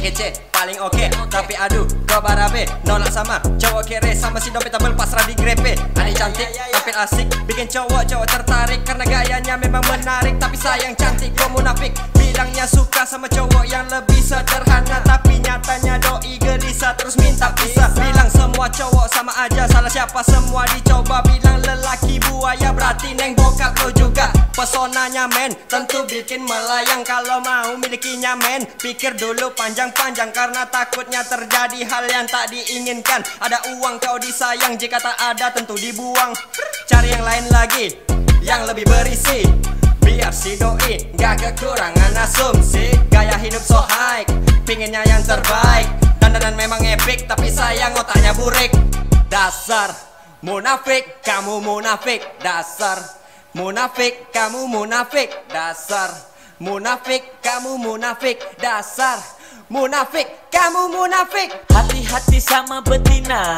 kece paling oke. Tapi aduh kau barabe nolak sama cowok kere, sama si dompet tabel pasrah di grepe. Adik cantik tampil asik bikin cowok-cowok tertarik karena gayanya memang menarik. Tapi sayang cantik kau munafik, bilangnya suka sama cowok yang lebih sederhana, tapi nyatanya doi gelisah terus minta pisah. Bilang semua cowok sama aja, salah siapa semua dicoba. Bilang lelaki buaya berarti neng bokap lo juga. Pesonanya men tentu bikin melayang, kalau mau milikinya men pikir dulu panjang-panjang karena takutnya terjadi hal yang tak diinginkan. Ada uang kau disayang, jika tak ada tentu dibuang. Cari yang lain lagi yang lebih berisi, biar si doi gak kekurangan asumsi. Gaya hidup so high, pinginnya yang terbaik. Dandanan memang epic tapi sayang otaknya burik. Dasar munafik, kamu munafik. Dasar munafik, kamu munafik. Dasar munafik, kamu munafik. Dasar munafik, kamu munafik. Hati-hati sama betina,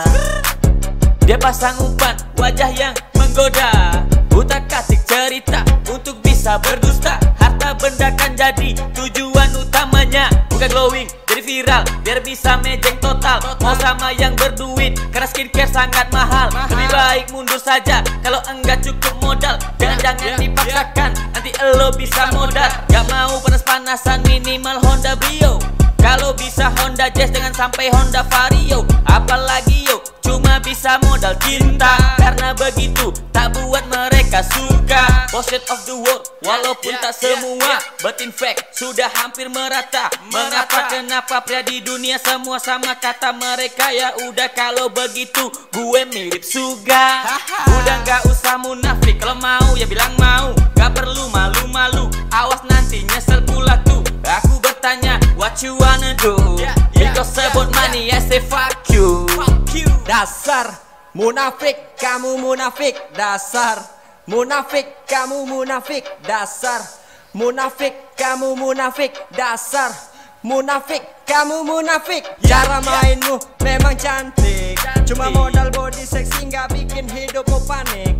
dia pasang umpan wajah yang menggoda. Utak-atik cerita untuk bisa berdusta. Harta benda kan jadi tujuan utamanya, bukan glowing jadi viral biar bisa mejeng total. Mau sama yang berduit karena skincare sangat mahal. Lebih baik mundur saja kalau enggak cukup modal. Jangan dipaksakan, nanti elo bisa modal. Gak mau panas-panasan minimal Honda Brio. Kalau bisa Honda Jazz dengan sampai Honda Vario. Apalagi yo cuma bisa modal cinta, karena begitu tak buat mereka suka. Pocket of the world walaupun tak semua, but in fact sudah hampir merata. Mengapa kenapa pria di dunia semua sama kata mereka? Ya udah kalau begitu gue mirip Suga. Udah gak usah munafik, kalau mau ya bilang mau. Gak perlu malu-malu, awas nanti nyesel pula tuh. Aku bertanya what you wanna do, because about money I say fuck you. Dasar munafik, kamu munafik. Dasar munafik, kamu munafik. Dasar munafik, kamu munafik. Dasar munafik, kamu munafik. Cara mainmu memang cantik, cuma modal body seksi gak bikin hidupmu panik.